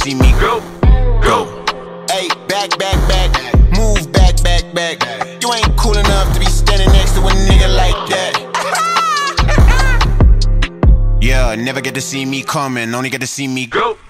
see me go. Hey, back, move back. You ain't cool enough to be standing next to a nigga like that. Yeah, never get to see me coming, only get to see me go.